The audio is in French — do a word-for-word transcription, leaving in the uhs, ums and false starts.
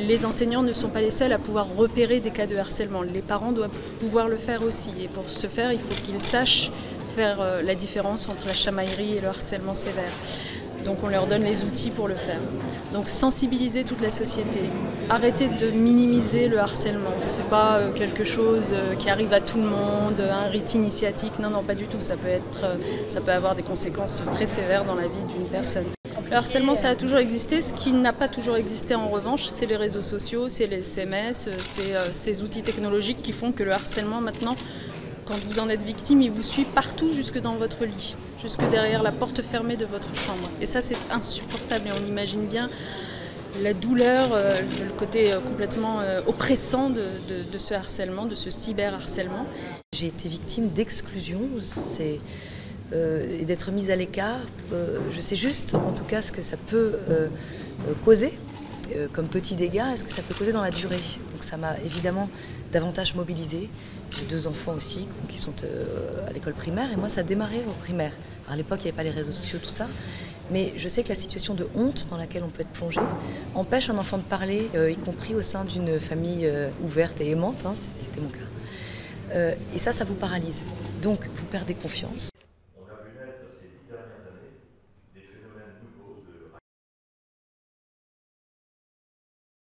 les enseignants ne sont pas les seuls à pouvoir repérer des cas de harcèlement. Les parents doivent pouvoir le faire aussi. Et pour ce faire, il faut qu'ils sachent faire la différence entre la chamaillerie et le harcèlement sévère. Donc on leur donne les outils pour le faire. Donc sensibiliser toute la société. Arrêter de minimiser le harcèlement. Ce n'est pas quelque chose qui arrive à tout le monde, un rite initiatique. Non, non, pas du tout. Ça peut être, ça peut avoir des conséquences très sévères dans la vie d'une personne. Le harcèlement, ça a toujours existé. Ce qui n'a pas toujours existé en revanche, c'est les réseaux sociaux, c'est les S M S, c'est euh, ces outils technologiques qui font que le harcèlement maintenant, quand vous en êtes victime, il vous suit partout jusque dans votre lit, jusque derrière la porte fermée de votre chambre. Et ça, c'est insupportable et on imagine bien la douleur, euh, le côté euh, complètement euh, oppressant de, de, de ce harcèlement, de ce cyberharcèlement. J'ai été victime d'exclusion, c'est... Euh, et d'être mise à l'écart. Euh, je sais juste, en tout cas, ce que ça peut euh, causer euh, comme petits dégâts, et ce que ça peut causer dans la durée. Donc ça m'a évidemment davantage mobilisée. J'ai deux enfants aussi qui sont euh, à l'école primaire, et moi ça a démarré au primaire. Alors, à l'époque, il n'y avait pas les réseaux sociaux, tout ça, mais je sais que la situation de honte dans laquelle on peut être plongé empêche un enfant de parler, euh, y compris au sein d'une famille euh, ouverte et aimante, hein, c'était mon cas. Euh, et ça, ça vous paralyse. Donc, vous perdez confiance.